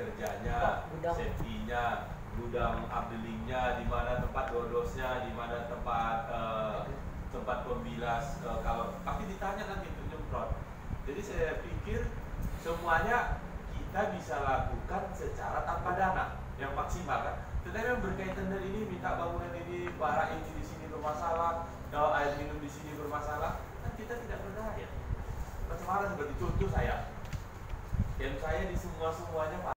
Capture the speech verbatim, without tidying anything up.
kerjanya, safety-nya, gudang updealingnya, di mana tempat dodosnya, di mana tempat uh, tempat pembilas, uh, kalau pasti ditanya nanti untuk nyemprot. Jadi saya pikir semuanya kita bisa lakukan secara tanpa dana yang maksimal kan. Tetapi yang berkaitan dari ini, minta bangunan ini, bara ini di sini bermasalah, kalau air minum di sini bermasalah, kan kita tidak berdaya. Macam mana seperti contoh saya, yang saya di semua semuanya